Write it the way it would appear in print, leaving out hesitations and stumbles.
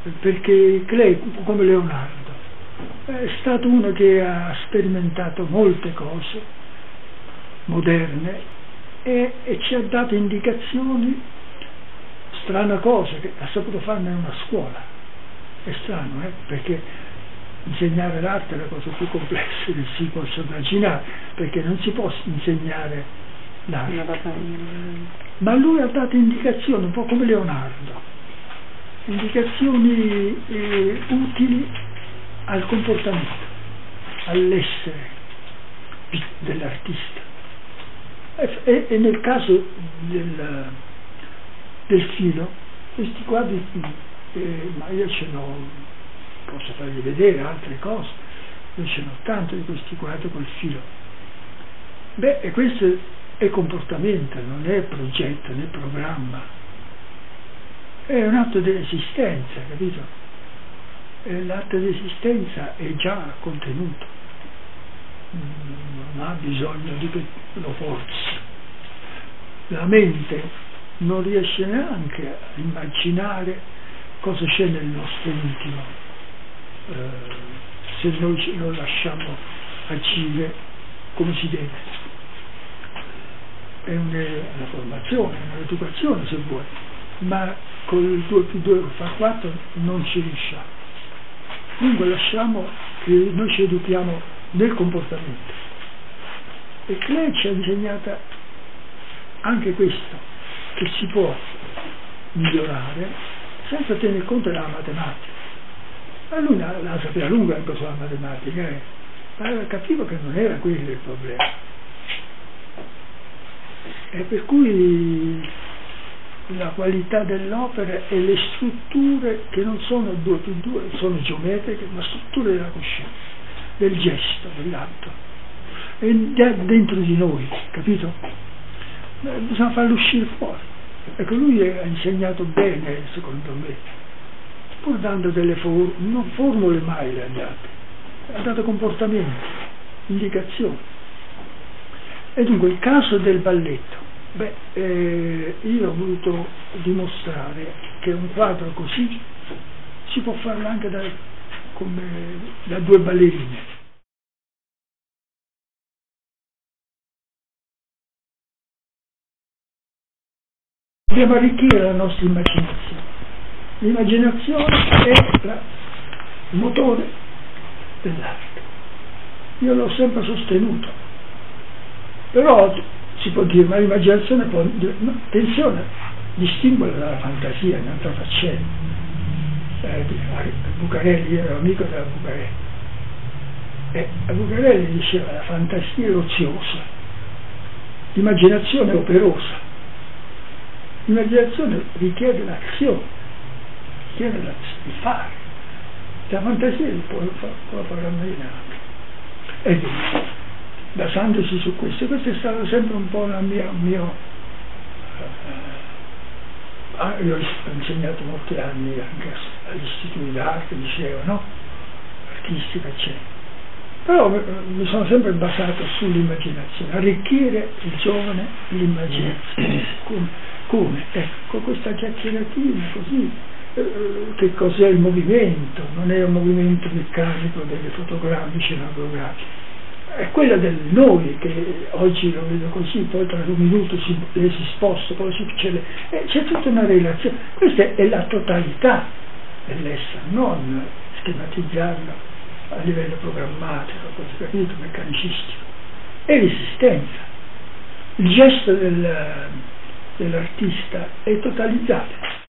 perché Klee, come Leonardo, è stato uno che ha sperimentato molte cose moderne e ci ha dato indicazioni. Strana cosa che ha saputo farne in una scuola. È strano, perché insegnare l'arte è la cosa più complessa che si possa immaginare, perché non si può insegnare l'arte. Ma lui ha dato indicazioni, un po' come Leonardo, indicazioni utili al comportamento, all'essere dell'artista. E nel caso del filo, questi quadri qui, ma io ce n'ho, posso farvi vedere altre cose, io ce n'ho tanto di questi quadri col filo. E questo è comportamento, non è progetto né programma, è un atto di esistenza, capito? L'atto di esistenza è già contenuto, non ha bisogno di che lo forzi. La mente non riesce neanche a immaginare cosa c'è nel nostro intimo, se noi lo lasciamo agire come si deve. È una formazione, un'educazione se vuoi, ma col 2 più 2 fa 4 non ci riusciamo. Dunque lasciamo che noi ci educhiamo nel comportamento. E Klee ci ha insegnato anche questo, che si può migliorare senza tener conto della matematica. Ma lui la sapeva lunga anche sulla matematica, ma capivo che non era quello il problema. E per cui la qualità dell'opera e le strutture che non sono 2 più 2, sono geometriche, ma strutture della coscienza, del gesto, dell'atto, e dentro di noi, capito? Bisogna farlo uscire fuori. Ecco, lui ha insegnato bene, secondo me, pur dando delle non formule mai le ha date, ha dato comportamenti, indicazioni. E dunque il caso del balletto, io ho voluto dimostrare che un quadro così si può farlo anche da 2 ballerine. Dobbiamo arricchire la nostra immaginazione. L'immaginazione è il motore dell'arte. Io l'ho sempre sostenuto. Però si può dire, ma l'immaginazione può... No, attenzione, distinguere dalla fantasia, è un'altra faccenda. Bucarelli, io ero amico della Bucarelli. E a Bucarelli diceva la fantasia è oziosa, l'immaginazione è operosa. L'immaginazione richiede l'azione, richiede di fare. La fantasia può fare a me anche. E basandosi su questo è stato sempre un po' io ho insegnato molti anni anche agli istituti d'arte, liceo, no? Artistica, eccetera. Però mi sono sempre basato sull'immaginazione, arricchire il giovane l'immaginazione. Come? Ecco, questa chiacchieratina così, che cos'è il movimento? Non è un movimento meccanico delle fotogrammi cinematografiche, è quella del noi, che oggi lo vedo così, poi tra un minuto si sposta, poi c'è tutta una relazione. Questa è la totalità dell'essere, non schematizzarla a livello programmatico, così capito, meccanicistico. È l'esistenza. Il gesto dell'artista è totalizzato.